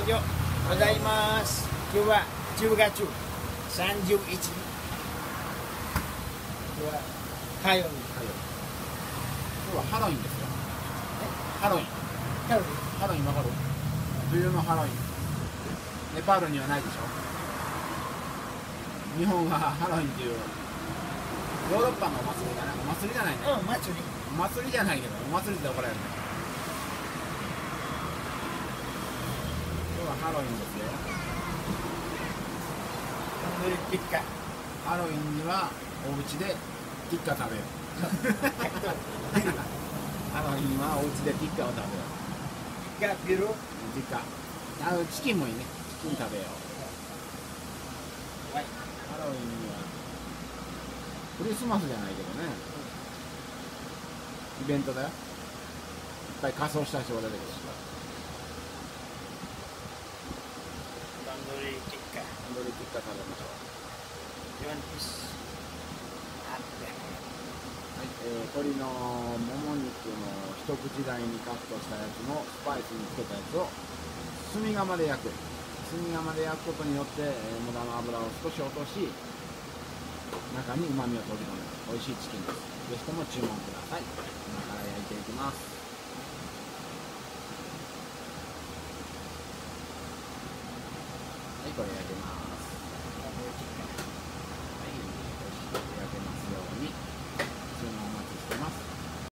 はようございます。今日は10月31日。今日はハロウィン。 今日はハロウィンですよ。ハロウィン。 ハロウィン。 ハロウィンわかる？冬のハロウィン。ネパールにはないでしょ。日本はハロウィンっていうヨーロッパのお祭りだな。お祭りじゃないね。 祭り。 お祭りじゃないけど、お祭りって怒られるね。今日はハロウィンですよ。 ピッカ。 ハロウィンにはお家でピッカ食べよう。ハロウィンはお家でピッカを食べよう。 ピッカ、ビール。 ピッカ。チキンもいいね。チキン食べよう。 はい。 ハロウィンにはクリスマスじゃないけどね、イベントだよ。いっぱい仮装した人が出てくるし。 タンドリーピッカ。 タンドリーピッカ食べましょう。 4ピース。あって。 はい、鶏のもも肉の一口大にカットしたやつのスパイスにつけたやつを炭窯で焼く。炭窯で焼くことによって、無駄な油を少し落とし、中に旨味を閉じ込める美味しいチキンです。ぜひとも注文ください。今から焼いていきます。はい、これ焼いてます。